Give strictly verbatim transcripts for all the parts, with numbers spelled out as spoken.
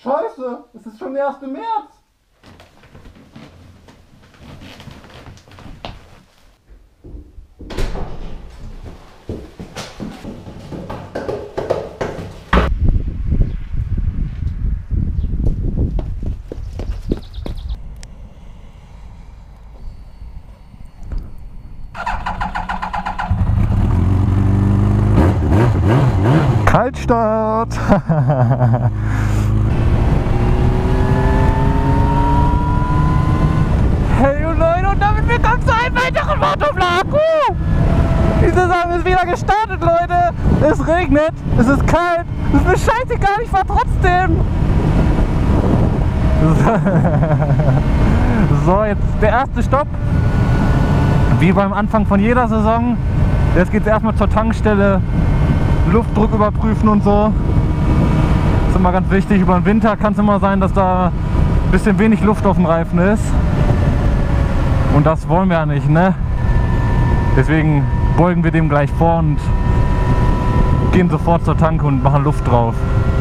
Scheiße, es ist schon der erste März. Kaltstart! Hey Leute, und damit willkommen zu einem weiteren Motovlog! Uh! Die Saison ist wieder gestartet, Leute! Es regnet, es ist kalt, es ist mir scheißegal, ich fahr trotzdem! So, jetzt der erste Stopp. Wie beim Anfang von jeder Saison. Jetzt geht es erstmal zur Tankstelle. Luftdruck überprüfen und so. Das ist immer ganz wichtig. Über den Winter kann es immer sein, dass da ein bisschen wenig Luft auf dem Reifen ist. Und das wollen wir ja nicht, ne? Deswegen beugen wir dem gleich vor und gehen sofort zur Tanke und machen Luft drauf.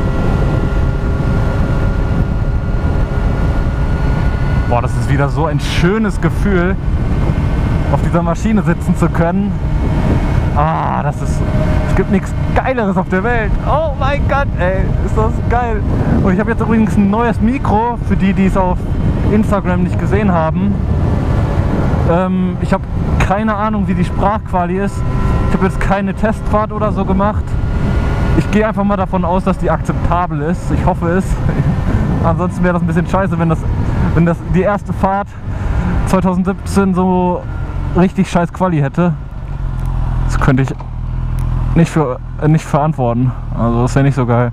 Boah, das ist wieder so ein schönes Gefühl, auf dieser Maschine sitzen zu können. Ah, das ist... Es gibt nichts Geileres auf der Welt. Oh mein Gott, ey, ist das geil. Und ich habe jetzt übrigens ein neues Mikro, für die, die es auf Instagram nicht gesehen haben. Ähm, ich habe keine Ahnung, wie die Sprachquali ist. Ich habe jetzt keine Testfahrt oder so gemacht. Ich gehe einfach mal davon aus, dass die akzeptabel ist. Ich hoffe es. Ansonsten wäre das ein bisschen scheiße, wenn das, wenn das die erste Fahrt zwanzig siebzehn so richtig scheiß Quali hätte. Das könnte ich nicht, für, äh, nicht verantworten. Also das wäre nicht so geil.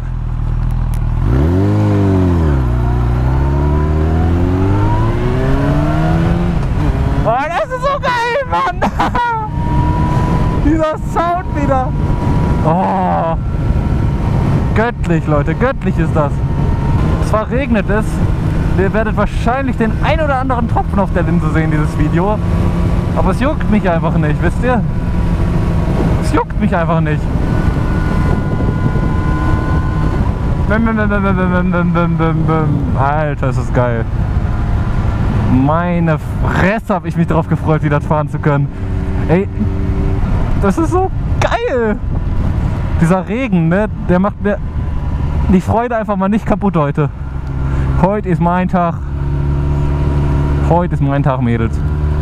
Oh, das ist so geil, Mann! Dieser Sound wieder. Oh, göttlich, Leute, göttlich ist das. Zwar regnet es, ihr werdet wahrscheinlich den ein oder anderen Tropfen auf der Linse sehen, dieses Video. Aber es juckt mich einfach nicht, wisst ihr? Es juckt mich einfach nicht. Alter, ist das geil. Meine Fresse, habe ich mich darauf gefreut, wieder fahren zu können. Ey, das ist so geil. Dieser Regen, ne, der macht mir die Freude einfach mal nicht kaputt heute. Heute ist mein Tag. Heute ist mein Tag, Mädels.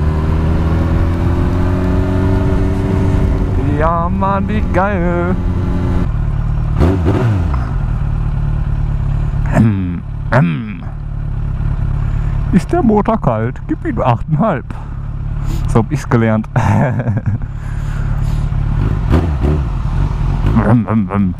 Ja, Mann, wie geil. Ähm, ähm. Ist der Motor kalt? Gib ihm acht Komma fünf. So hab ich's gelernt. ähm, ähm, ähm.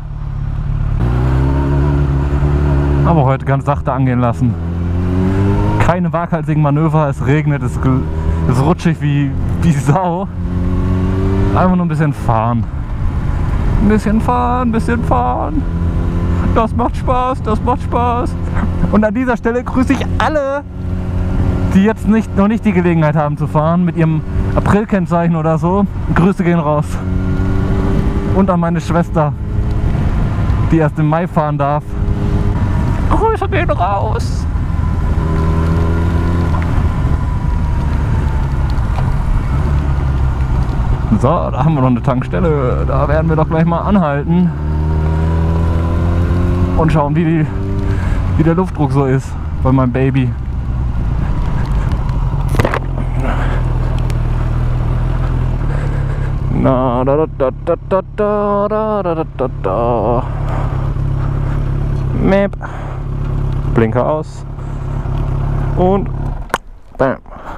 Aber heute ganz sachte angehen lassen. Keine waghalsigen Manöver, es regnet, es, es rutschig wie, wie Sau. Einfach nur ein bisschen fahren. Ein bisschen fahren, ein bisschen fahren. Das macht Spaß, das macht Spaß. Und an dieser Stelle grüße ich alle, die jetzt nicht, noch nicht die Gelegenheit haben zu fahren, mit ihrem April-Kennzeichen oder so. Grüße gehen raus. Und an meine Schwester, die erst im Mai fahren darf. Grüße gehen raus. So, da haben wir noch eine Tankstelle. Da werden wir doch gleich mal anhalten und schauen, wie, die, wie der Luftdruck so ist bei meinem Baby. Na, da, da, da, da, da, da, da, da, da. Map. Blinker aus. Und bam.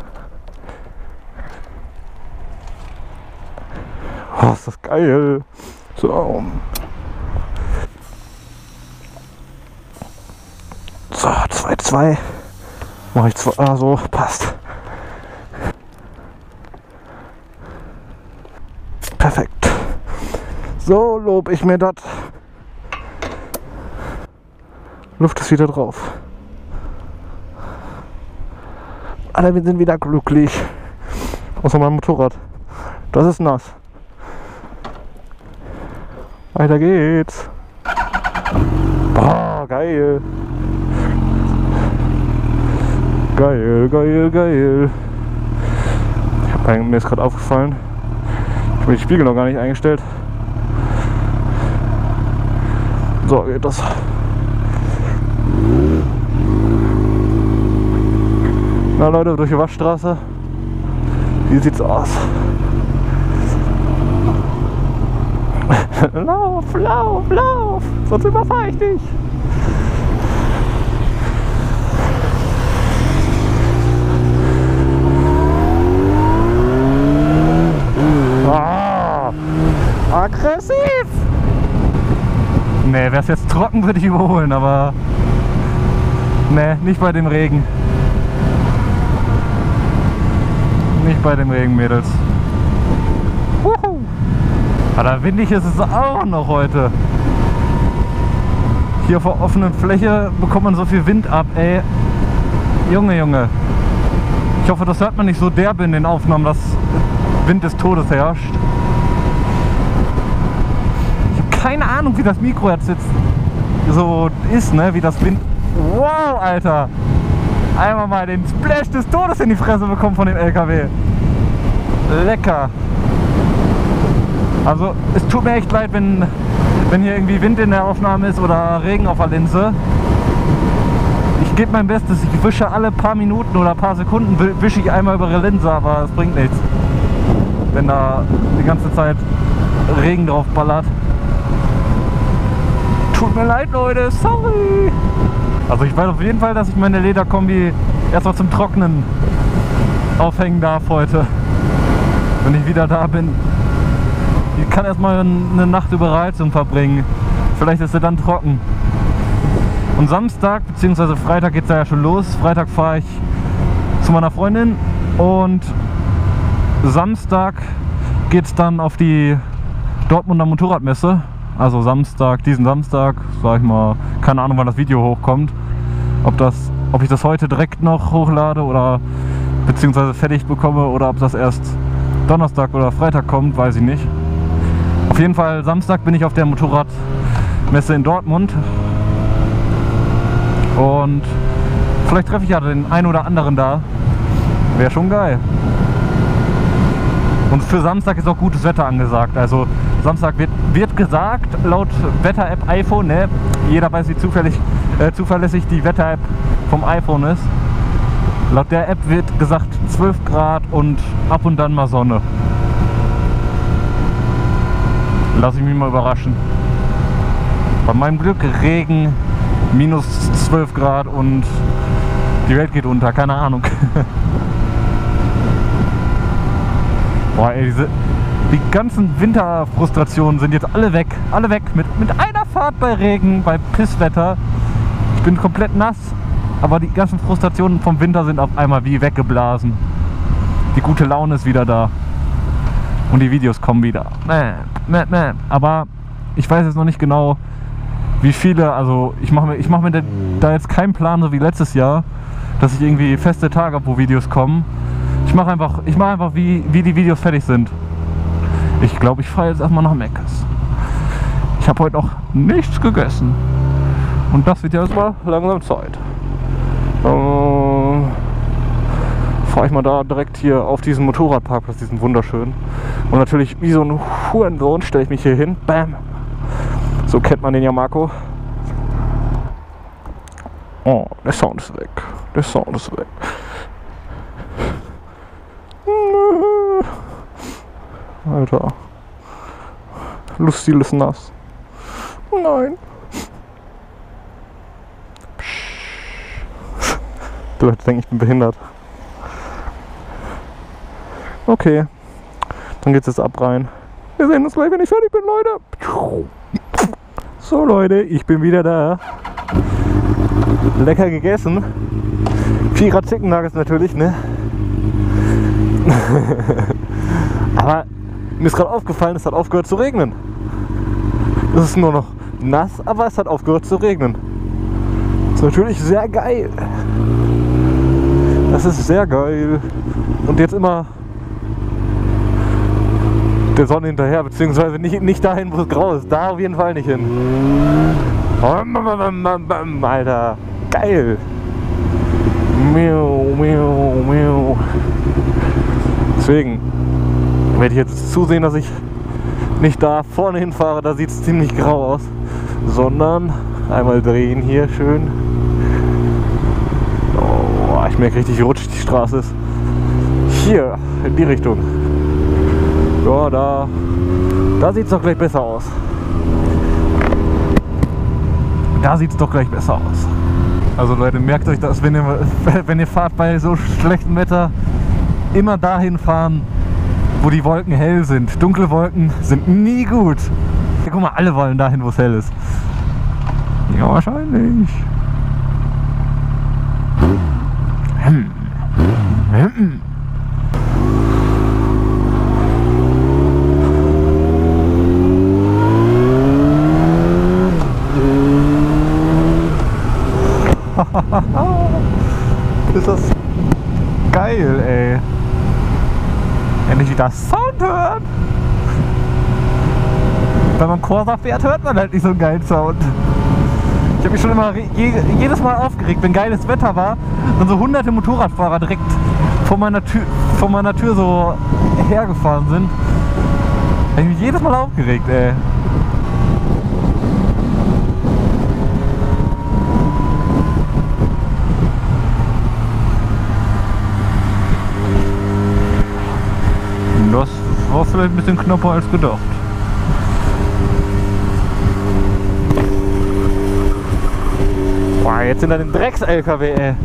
Oh, ist das geil. So. So, zwei, zwei. Mach ich zwei. Ah, so, passt. Perfekt. So lob ich mir das. Luft ist wieder drauf. Alle, wir sind wieder glücklich. Außer mein Motorrad. Das ist nass. Weiter geht's. Boah, geil. Geil. Geil, geil, geil. Ich hab, mir ist gerade aufgefallen, ich habe den Spiegel noch gar nicht eingestellt. So geht das. Na Leute, durch die Waschstraße. Wie sieht's aus? Lauf, lauf, lauf! Sonst überfahre ich dich! Ah, aggressiv! Ne, wäre es jetzt trocken, würde ich überholen, aber ne, nicht bei dem Regen. Nicht bei dem Regen, Mädels. Wuhu. Aber windig ist es auch noch heute. Hier auf der offenen Fläche bekommt man so viel Wind ab, ey. Junge, Junge. Ich hoffe, das hört man nicht so derb in den Aufnahmen, dass Wind des Todes herrscht. Ich habe keine Ahnung, wie das Mikro jetzt, jetzt so ist, ne? Wie das Wind... Wow, Alter! Einmal mal den Splash des Todes in die Fresse bekommen von dem L K W. Lecker! Also, es tut mir echt leid, wenn, wenn hier irgendwie Wind in der Aufnahme ist oder Regen auf der Linse. Ich gebe mein Bestes, ich wische alle paar Minuten oder paar Sekunden, wische ich einmal über die Linse, aber es bringt nichts. Wenn da die ganze Zeit Regen drauf ballert. Tut mir leid, Leute, sorry! Also ich weiß auf jeden Fall, dass ich meine Lederkombi erstmal zum Trocknen aufhängen darf heute. Wenn ich wieder da bin. Ich kann erstmal eine Nacht über Reizung verbringen. Vielleicht ist sie dann trocken. Und Samstag bzw. Freitag geht es ja schon los. Freitag fahre ich zu meiner Freundin und Samstag geht es dann auf die Dortmunder Motorradmesse. Also Samstag, diesen Samstag, sag ich mal, keine Ahnung, wann das Video hochkommt. Ob, das, ob ich das heute direkt noch hochlade oder beziehungsweise fertig bekomme oder ob das erst Donnerstag oder Freitag kommt, weiß ich nicht. Auf jeden Fall Samstag bin ich auf der Motorradmesse in Dortmund. Und vielleicht treffe ich ja den einen oder anderen da. Wäre schon geil. Und für Samstag ist auch gutes Wetter angesagt. Also Samstag wird, wird gesagt, laut Wetter-App iPhone, ne? Jeder weiß, wie zufällig, äh, zuverlässig die Wetter-App vom iPhone ist. Laut der App wird gesagt zwölf Grad und ab und dann mal Sonne. Lass ich mich mal überraschen. Bei meinem Glück Regen, minus zwölf Grad und die Welt geht unter, keine Ahnung. Boah, ey, diese, die ganzen Winterfrustrationen sind jetzt alle weg. Alle weg. Mit, mit einer Fahrt bei Regen, bei Pisswetter. Ich bin komplett nass, aber die ganzen Frustrationen vom Winter sind auf einmal wie weggeblasen. Die gute Laune ist wieder da. Und die Videos kommen wieder. Aber ich weiß jetzt noch nicht genau, wie viele. Also ich mache mir, ich mach mir da jetzt keinen Plan, so wie letztes Jahr, dass ich irgendwie feste Tage habe, wo Videos kommen. Ich mache einfach, ich mache einfach wie, wie die Videos fertig sind. Ich glaube, ich fahre jetzt erstmal nach Meckes. Ich habe heute noch nichts gegessen. Und das wird ja erstmal langsam Zeit. Ähm, fahre ich mal da direkt hier auf diesen Motorradparkplatz, diesen wunderschönen. Und natürlich wie so ein Hurensohn stelle ich mich hier hin. Bam! So kennt man den ja, Marco. Oh, der Sound ist weg. Der Sound ist weg. Alter. Lucille ist nass. Nein. Du Leute denken, ich bin behindert. Okay. Dann geht's jetzt ab rein. Wir sehen uns gleich, wenn ich fertig bin, Leute. So Leute, ich bin wieder da. Lecker gegessen. Vierer Chicken Nuggets natürlich, ne? Aber mir ist gerade aufgefallen, es hat aufgehört zu regnen. Es ist nur noch nass, aber es hat aufgehört zu regnen. Das ist natürlich sehr geil. Das ist sehr geil. Und jetzt immer der Sonne hinterher, beziehungsweise nicht, nicht dahin, wo es grau ist. Da auf jeden Fall nicht hin. Alter, geil. Miau, miau, miau. Deswegen werde ich jetzt zusehen, dass ich nicht da vorne hinfahre, da sieht es ziemlich grau aus, sondern einmal drehen hier schön. Oh, ich merke richtig, wie rutschig die Straße ist. Hier, in die Richtung. Ja, da, da sieht es doch gleich besser aus. Da sieht es doch gleich besser aus. Also Leute, merkt euch das, wenn ihr, wenn ihr fahrt bei so schlechtem Wetter, immer dahin fahren, wo die Wolken hell sind. Dunkle Wolken sind nie gut. Ja, guck mal, alle wollen dahin, wo es hell ist. Ja, wahrscheinlich. Hm. Hm. Ist das geil, ey. Endlich wieder Sound hören. Wenn man Corsa fährt, hört man halt nicht so einen geilen Sound. Ich habe mich schon immer je, jedes Mal aufgeregt, wenn geiles Wetter war und so hunderte Motorradfahrer direkt vor meiner Tür, vor meiner Tür so hergefahren sind. Habe ich mich jedes Mal aufgeregt, ey. Das war vielleicht ein bisschen knapper als gedacht. Boah, jetzt sind da den Drecks-L K W, ey.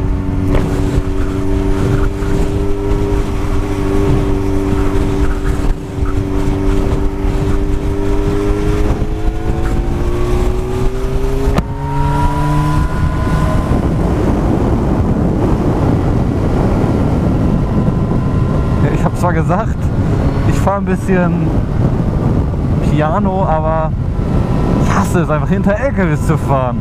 Ich habe zwar gesagt, ich fahre ein bisschen Piano, aber ich hasse es einfach, hinter L K Ws zu fahren.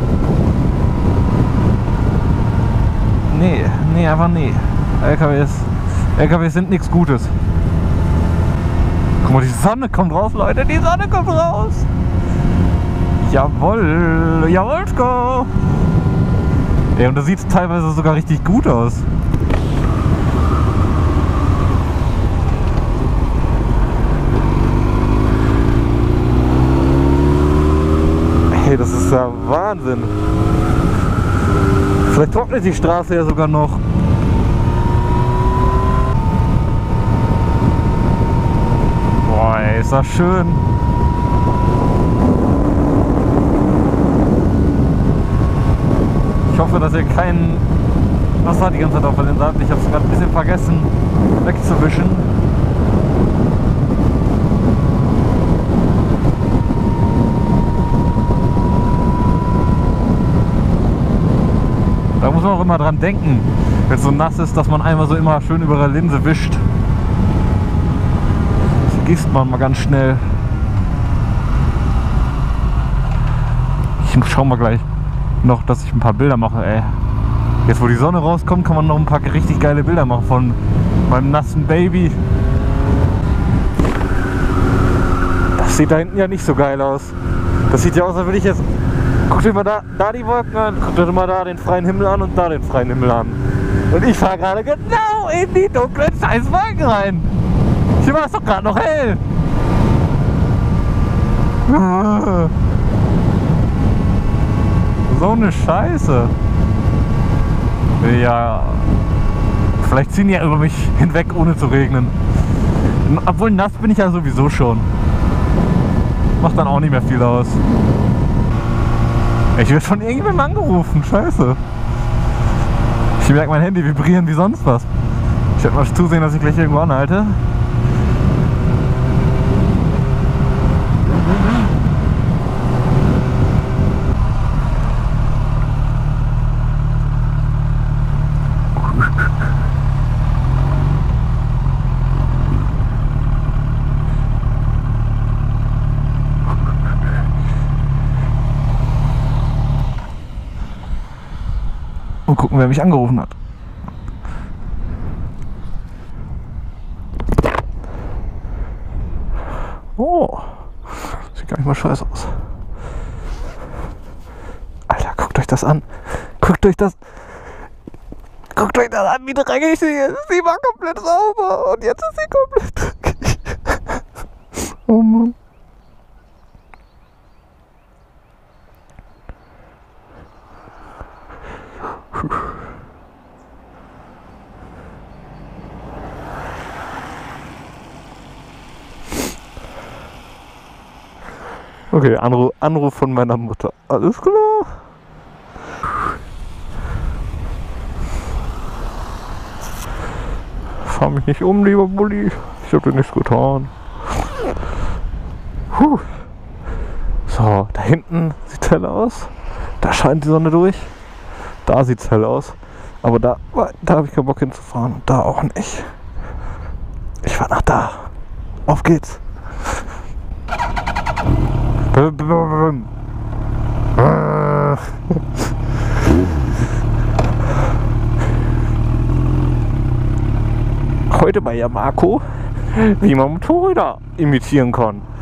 Nee, nee, einfach nee. L K Ws, L K Ws sind nichts Gutes. Guck mal, die Sonne kommt raus, Leute, die Sonne kommt raus. Jawohl, jawohl, go. Ja, und da sieht es teilweise sogar richtig gut aus. Hey, das ist ja Wahnsinn. Vielleicht trocknet die Straße ja sogar noch. Boah, ey, ist das schön. Ich hoffe, dass ihr kein Wasser die ganze Zeit auf der Linse habt. Ich habe es gerade ein bisschen vergessen wegzuwischen. Da muss man auch immer dran denken, wenn es so nass ist, dass man einmal so immer schön über der Linse wischt. Das vergisst man mal ganz schnell. Ich schau mal gleich noch, dass ich ein paar Bilder mache, ey. Jetzt wo die Sonne rauskommt, kann man noch ein paar richtig geile Bilder machen von meinem nassen Baby. Das sieht da hinten ja nicht so geil aus. Das sieht ja aus, als würde ich jetzt... Guck dir mal da, da die Wolken an, guck dir mal da den freien Himmel an und da den freien Himmel an. Und ich fahre gerade genau in die dunklen scheiß Wolken rein. Hier war es doch gerade noch hell. So eine Scheiße. Ja, vielleicht ziehen die ja über mich hinweg, ohne zu regnen. Obwohl nass bin ich ja sowieso schon. Macht dann auch nicht mehr viel aus. Ich werde von irgendjemandem angerufen, scheiße. Ich merke mein Handy vibrieren wie sonst was. Ich werde mal zusehen, dass ich gleich irgendwo anhalte. Und gucken, wer mich angerufen hat. Oh, sieht gar nicht mal scheiße aus. Alter, guckt euch das an. Guckt euch das... Guckt euch das an, wie dreckig sie ist. Sie war komplett sauber und jetzt ist sie komplett dreckig. Oh Mann. Okay, Anruf, Anruf von meiner Mutter. Alles klar. Fahr mich nicht um, lieber Bulli. Ich hab dir nichts getan. Puh. So, da hinten sieht's hell aus. Da scheint die Sonne durch. Da sieht's hell aus. Aber da, da habe ich keinen Bock hinzufahren. Und da auch nicht. Ich fahr nach da. Auf geht's. Heute bei Yamaco, wie man Motorräder imitieren kann.